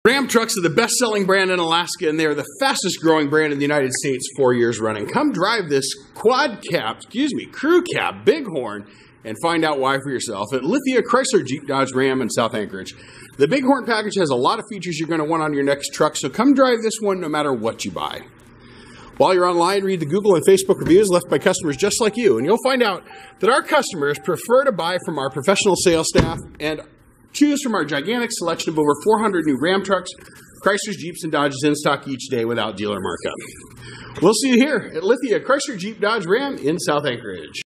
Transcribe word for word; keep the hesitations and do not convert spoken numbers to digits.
Ram trucks are the best-selling brand in Alaska, and they are the fastest-growing brand in the United States four years running. Come drive this quad cab, excuse me, crew cab Bighorn, and find out why for yourself at Lithia Chrysler Jeep Dodge Ram in South Anchorage. The Bighorn package has a lot of features you're going to want on your next truck, so come drive this one no matter what you buy. While you're online, read the Google and Facebook reviews left by customers just like you, and you'll find out that our customers prefer to buy from our professional sales staff and choose from our gigantic selection of over four hundred new Ram trucks, Chryslers, Jeeps, and Dodges in stock each day without dealer markup. We'll see you here at Lithia Chrysler Jeep Dodge Ram in South Anchorage.